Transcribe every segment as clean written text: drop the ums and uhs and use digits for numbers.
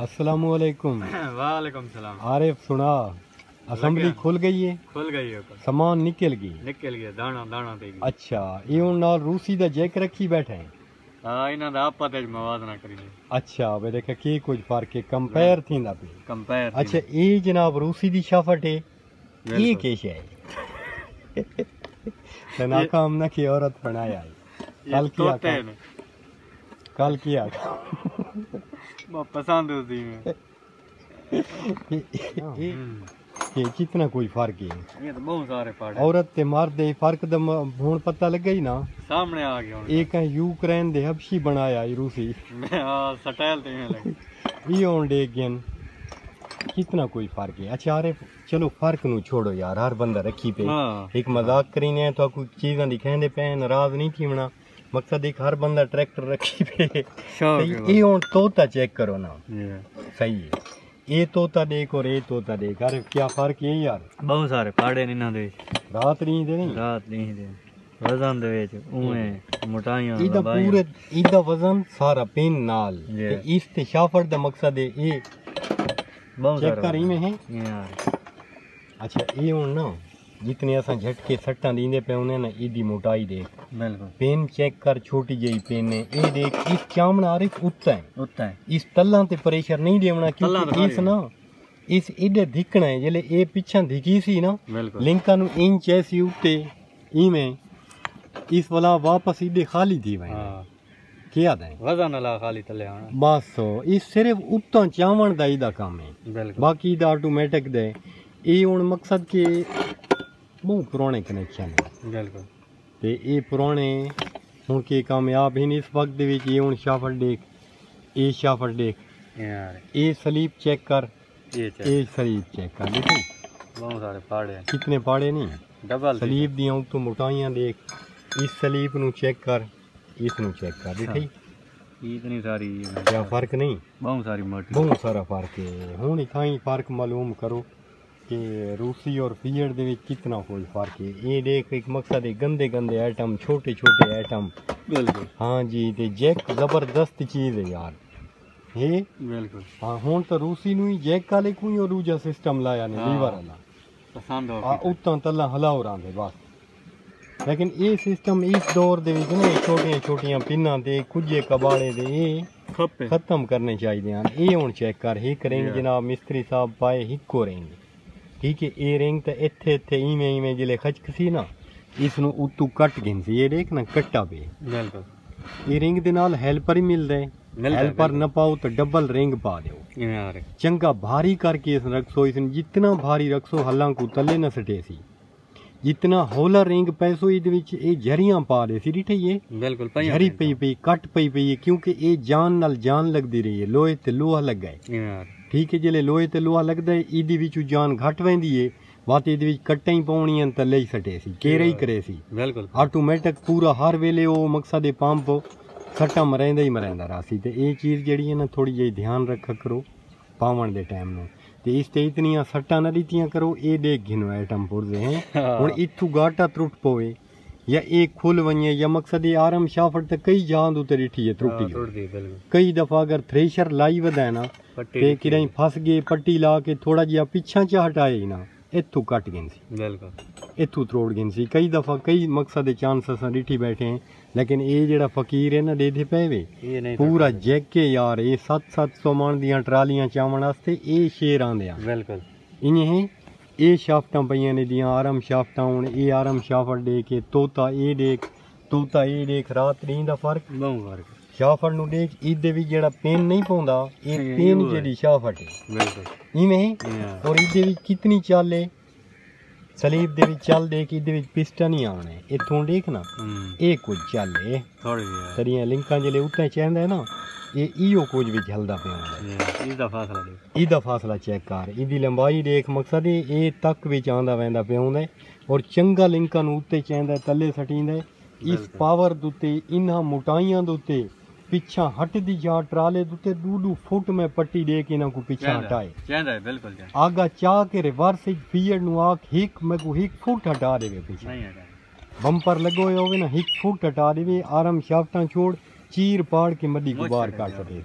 अस्सलामुअलैकुम। वालेकुम सलाम। आरिफ सुना, असेंबली खुल गई है? खुल गई है। सामान निकल गया दाना दाना ते गई। अच्छा, ये हुण नाल रूसी दा जैक रखी बैठे हैं। हां, इना दा आपा ते मवाद ना करी। अच्छा, वे देख की कुछ फर्क है, कंपेयर थींदा पे कंपेयर। अच्छा, ये जनाब रूसी दी शाफट है, ये के शे है? नाकाम ना की औरत बनाया है। कल किया पसंद होती है। ये कितना कोई फर्क है? ये तो बहुत सारे पार्ट है। औरत ते मर्द दे फर्क दा हुण पता लग गई ना, सामने आ गया। एक है यूक्रेन दे हबशी बनाया है रूसी। हां, स्टाइल ते लगे ये होण दे गन कितना कोई फर्क है। अच्छा अरे चलो फर्क नु छोड़ो यार, हर बंदा रखी पे एक मजाक करीने तो कोई चीज़ां दिखांदे पे, नाराज नहीं थी होना। मकसद एक हर बंदा ट्रैक्टर रखी पे। ये हुण तोता चेक करो ना, सही है। ये तोता देख और ये तोता देख, अरे क्या फर्क है यार। बहुत सारे पाड़े ने ना दे, रात नहीं दे, रात नहीं दे वजन दे विच उमे मोटाइयां इदा पूरे इदा वजन सारा पेन नाल ते इस ते शाफट दा मकसद है ये बहुत चेक कर में है यार। अच्छा ये हुण ना जितने असा झटके सट्टा दींदे पे उन्हें ना इदी मोटाई देख, बिल्कुल पेन चेक कर, छोटी जही पेन है। ये देख इस चामड़ा आरिफ उत्ता है, इस तल्ला ते प्रेशर नहीं देवना, क्योंकि इस ना इस इधर धिकना है। जले ये पीछा धिकी सी ना लिंका नु इंच ऐसी उत्ते इमें इस वाला वापस इधे खाली थी भाई। क्या दे वजन वाला खाली तले आना बस। इस सिर्फ उत्ता चावण दा इदा काम है, बाकी इदा ऑटोमेटिक दे। ये हुण मकसद के बहुत पुराने कनेक्शन है, बिल्कुल ते ये पुराने हुण के कामयाब हैं इस वक्त दे विच। ये हुण शाफट देख, ये शाफट देख यार, ये स्लीप चेक कर, ये स्लीप चेक कर, देखो बहुत सारे पाड़े हैं। कितने पाड़े नहीं, डबल स्लीप दियां तो मोटाइयां देख। इस स्लीप नु चेक कर, इस नु चेक कर, देखी इतनी सारी क्या फर्क नहीं, बहुत सारी मोटी, बहुत सारा फर्क है। हुण इथाई फर्क मालूम करो कि रूसी और फिएट दे विच कितना कोई फर्क है। ये देख एक मकसद है, गंदे गंदे आइटम, छोटे छोटे आइटम, बिल्कुल हाँ जी। ते जैक जबरदस्त चीज़ है यार ये, बिल्कुल हाँ। हुण तो रूसी नु ही जैक वाले को ही और दूजा सिस्टम लाया ने लीवर वाला पसंद हो उत्ता तला हलाओ रांदे बस। लेकिन ये सिस्टम इस दौर दे विच ना छोटियां छोटियां पिन्ना ते कुजे कबाड़े दे ये खत्म करने चाहिए हैं। ये हुण चेक कर, हिक रिंग जनाब मिस्त्री साहब पाए हिको रिंग, ठीक है। ये रिंग तो इत्थे इत्थे इवें इवें जिले खचक सी ना, इसनू उतू कट गिन सी। ये देख ना कट्टा पे, बिल्कुल। ये रिंग दे नाल हेल्पर ही मिलदा है, हेल्पर न पाओ तो डबल रिंग पा दो। चंगा भारी करके इस रखसो, इस जितना भारी रखसो हल्ला को तले न सटे सी, जितना हौला रिंग पैसो इहदे विच ये झरियां पा दे सी। डिठे ये बिल्कुल झरी पई पई कट पई पई है, क्योंकि ये जान नाल जान लगदी रही है। लोहे ते लोहा लगा है, ठीक है। जिले लोहे ते लोहा लगदा है इहदे विचों जान घट वेंदी है, बात इहदे विच कट्टां ही पाउणियां ते लई सटे सी, केरे ही करे सी, बिल्कुल ऑटोमेटिक पूरा हर वेले ओ मकसद है पंप सट्टा मरेंदा ही मरेंदा रासी। ते ये चीज़ जिहड़ी है ना थोड़ी जी ध्यान रखा करो पावण दे टाइम नूं। ते इस ते इतनियां सट्टा न दीतियां करो। ये देख घिनो आइटम पुरदे हैं हुण इत्थू गाटा त्रुट पवे या एक खुल वने, या मकसद ये आरम शाफट ते कई जान उते डिठी है त्रुटी। कई दफा अगर थ्रेशर लाई वदा है ना ते किराई फस गए, पट्टी ला के थोड़ा जिहा पिछा च हटाए ना इत्थू कट गिन सी, बिल्कुल इत्थू त्रोड़ गिन सी। कई दफा कई मकसद चांस असां डिठी बैठे हैं, लेकिन ये जेड़ा फकीर है ना दे पे वे पूरा जैके यार। ये 700 मन दियां ट्रालियां चावण वास्ते ये शेर आंदे आ, बिल्कुल इन्हें ये शाफटां पईयां ने दियां आरम शाफटां। हुण ये आरम शाफट दे के तोता ये देख, तोता ये देख, रात दिन दा फर्क बहुत फर्क। शाफट नु देख, इहदे विच जेड़ा पेन नहीं पौंदा, ये पेन जेड़ी शाफट है, बिल्कुल इवें। और इहदे विच कितनी चाल है, सलीब दे विच चल देख, इहदे विच पिस्टन ही आने इत्थों देख ना, ये कुछ चल है थोड़ी सरियां लिंकां जिले उत्ते चैंदा है ना, ये इहो कुछ भी चलदा पिया। इसदा फासला देख, इसदा फासला चेक कर, इहदी लंबाई देख, मकसद ये तक विच आंदा वेंदा पिया हुंदा और चंगा लिंकां नूं उत्ते चैंदा तले सटींदा। इस पावर दे उत्ते इन्हां मोटाइयां दे उत्ते पिछा हट दी जा ट्राले दुते 2-2 फुट में पट्टी दे के इन्हां को पिछा हटाए चैंदा है, बिल्कुल आगा चाह के रिवर्स फिएट नु आख हिक मैं को 1 फुट हटा देवे पीछे नहीं हटा, बम्पर लगो होवे ना 1 फुट हटा देवे। आरम शाफ्टां छोड़ चीर पाड़ के मड्डी को बाहर काट सके।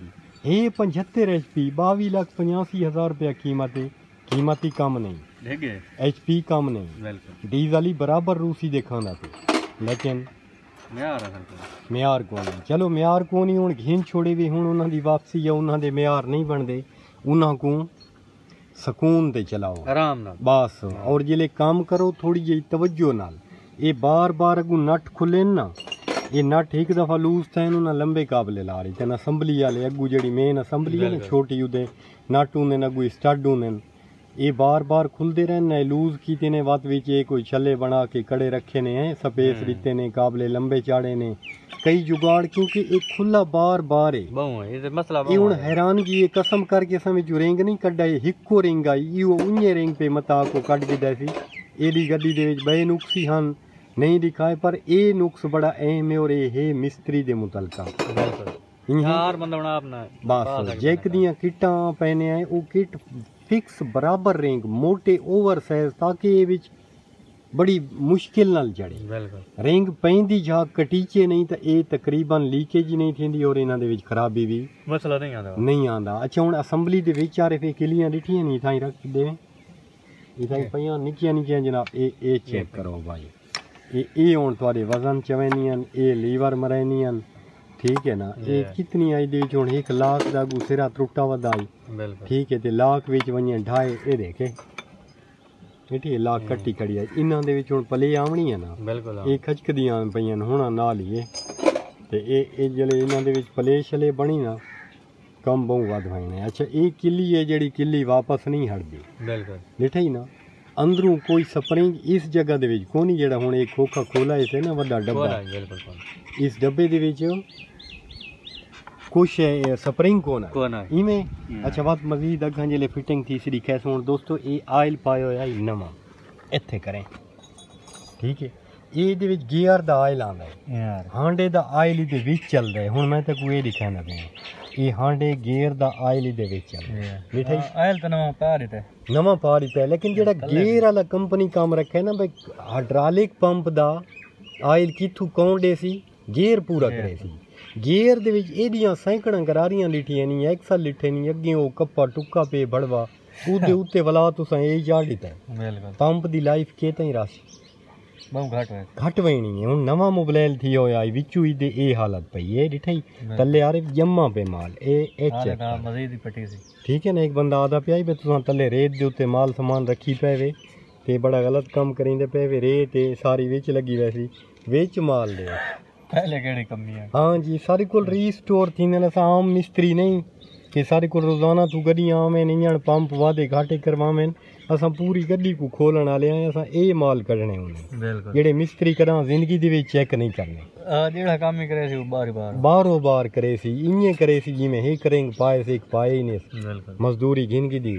ये 75 HP 22,85,000 रुपया कीमत है। कीमत ही कम नहीं, ठीक है HP कम नहीं, बिल्कुल डीजल ही बराबर रूसी दिखाना पे, लेकिन म्यार को नहीं। चलो म्यार को नहीं हुण घिन छोड़े भी हुण उन्हां दी वापसी या उन्हां दे म्यार नहीं बनदे, उन्हां को सकून ते चलाओ आराम नाल बस। और जिले काम करो थोड़ी जी तवज्जो नाल। ये बार बार अगू नट खुले ना, ये नट एक दफ़ा लूज थे ना लंबे काबले ला रही थे असंबली वाले अगू जी मेन असंबली है ना छोटी उदे नट होंगे अगू स्टड होंगे, ये बार बार खुलते रहने लूज की ने वत विच ये कोई छले बना के कड़े रखे ने हैं सपेस दिते ने काबले लंबे चाड़े ने कई जुगाड़, क्योंकि एक खुला बार बार है मसला ये हुण हैरानगी ये कसम करके समय जो रिंग नहीं कड्डा ये हिक्को रिंग आई इो उन्ने रिंग पे मता को कट के दैसी एडी गड्डी दे विच बे नुक्सी हन नहीं दिखाए, पर ये नुक्स बड़ा अहम है और ये है मिस्त्री दे मुतलका यार बंदा बना अपना बस जैक दियां किटां पहने आए वो किट फिक्स बराबर रिंग मोटे ओवर साइज ताकि ये विच बड़ी मुश्किल नाल चढ़े रिंग पैंदी जा कटीचे नहीं तो ये तकरीबन लीकेज नहीं थी और इन्हां दे विच खराबी भी मसला नहीं आंदा। अच्छा हुण असैम्बली दे विच आ रहे किलियां डिठियां नहीं थाई रख दे इथाई पईयां निक्कियां निक्कियां जनाब ए चेक करो भाई ये हुण तुहाडे वजन चवैनियां ये लीवर मरैनियां ठीक है ना ये कितनी आई दे हुण 1 लाख दा गुसेरा त्रुटा वदा आई ठीक है ते लाख विच वणे ढाई ये देखे इठी लाख कट्टी खड़ी आई इन्हां दे विच हुण पले आवणी है ना बिल्कुल ये खचकदियां पईयां हुण नाल ही ते ये जले इन्हां दे विच पले छले बणी ना कम बहु वध वणे। अच्छा ये किली है जेड़ी किली वापस नहीं हटदी बिल्कुल डिठा ही ना अंदरों कोई स्प्रिंग इस जगह दे विच कोनी जेड़ा हुण एक खोखा खोला इसे ना वड्डा डब्बा इस डब्बे दे विच कुछ स्प्रिंग कोन है इवें। अच्छा बात मजीद अगं जिले फिटिंग थी सी कैस हुण दोस्तों ये आयल पायो है नवा इत्थे करें ठीक है ये दे विच गियर दा आयल आंदा है यार हांडे दा आयल दे विच चलदा है हुण मैं ते कोई दिखाना पे ये हांडे गियर दा आयल दे विच चलदा मिठाई आयल तो नवा पा रही है लेकिन जेड़ा गियर वाला कंपनी काम रखे ना भाई हाइड्रोलिक पंप दा आयल किथू कौन दे सी गियर पूरा करे सी गियर दे विच एडियां सैकड़ां गरारियां लिठियां नहीं एक्सल लिठे नहीं अगे वो कप्पा टुक्का पे बड़वा उदे उत्ते वला तुसां ए चाड़ दिता बिल्कुल पंप दी लाइफ के ताईं रासी बहुत घट वेणी है हुण नवा मोबाइल थी होया विचू ई दे ए हालत पई है डिठाई तले यार जम्मा पे माल ए चेक मजीद ही पटी सी ठीक है ना एक बंदा आदा पिया बे तुसां तले रेत दे उत्ते माल सामान रखी पेवे ते बड़ा गलत काम करिंदे पेवे रेत सारी विच लगी वैसी विच माल दे पहले केड़ी कमी है हाँ जी सारी कोल रीस्टोर थींदे न आम मिस्त्री नहीं कि सारी कोल रोजाना तू गड्डी आवें नहीं पंप वादे घाटे करवावें असां पूरी गड्डी को खोलन वाले हैं असां ए माल कढने होने बिल्कुल जेड़े मिस्त्री कदा जिंदगी दे विच चेक नहीं करने जेड़ा काम ही करे सी बारो बार करे सी इं करे सी जिवें हे करेंगे पाए से एक पाए ही नहीं बिल्कुल मजदूरी जिंदगी दी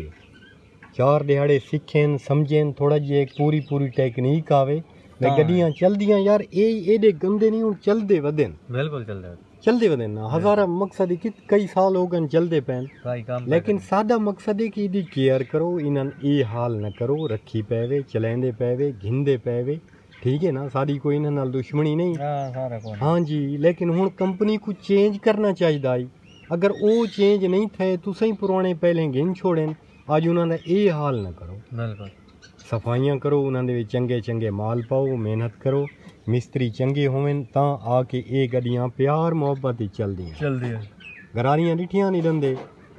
4 दिहाड़े सीखें समझें थोड़ा जी एक पूरी टेक्निक आवे गड्डियां चलदियां यार एडे गंदे नहीं हुण चलदे वदन बिल्कुल चलदे वदन ना हज़ारा मकसद कि कई साल हो गए चलदे पैन लेकिन सादा मकसद है कि इदी केयर करो इन्हां ए हाल न करो रखी पैवे चलेंदे पैवे घिंदे पैवे ठीक है ना सारी कोई इन्हां नाल दुश्मनी नहीं हाँ जी लेकिन हुण कंपनी को चेंज करना चाहिए आई अगर वो चेंज नहीं थे तुसें पुराने पहले घिन छोड़न अज उन्हां दा ए हाल न करो बिल्कुल सफाइयां करो उन्होंने चंगे चंगे माल पाओ मेहनत करो मिस्त्री चंगे होवन तां आके ये गड्डियां प्यार मोहब्बत ही चलदी गरारियां डिठियां नहीं दंदे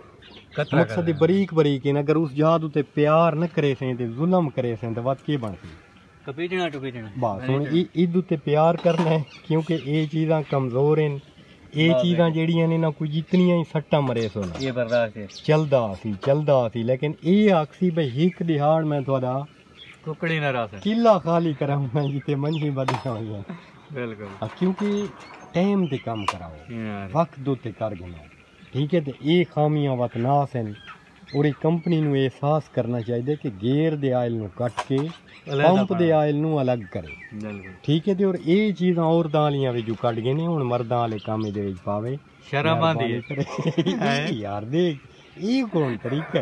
मकसद बरीक बरीक अगर उस जात उत्ते प्यार न करे सें ते जुल्म करे सें ते बात के बनती बस हुण इद उत्ते प्यार करना है क्योंकि ये चीज़ां कमज़ोर हैं ये चीज़ां जेड़ियां ने ना कोई जितनियां ही सट्टा मरे सो ये बर्दाश्त चलदा सी लेकिन ये आखसी भाई हिक दिहाड़ मैं थोड़ा कुकड़ी ना रास किला खाली कराऊंगा जिते मंजी बदियां होइयां बिल्कुल क्योंकि टाइम ते काम कराओ वक्त दो ते कर गिनो ठीक है ते ये खामियां वत नास हैं और ये कंपनी नू एहसास करना चाहिए कि गेयर दे आयल नू कट के पंप दे आयल नू अलग करे ठीक है ते और ये चीज़ां औरतां वालियां विचों कट गए ने हुण मर्दां वाले काम दे विच पावे शर्म आंदी है यार देख ये कौन तरीका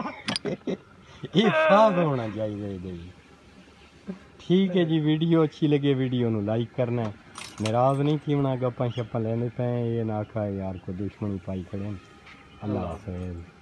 है ये साफ होना चाहिए ठीक है जी वीडियो अच्छी लगे वीडियो नू लाइक करना है नाराज नहीं थी बना गप्पां शप्पां लेने पे ये ना आखा यार को दुश्मनी पाई खड़े अल्लाह हाफ़िज़।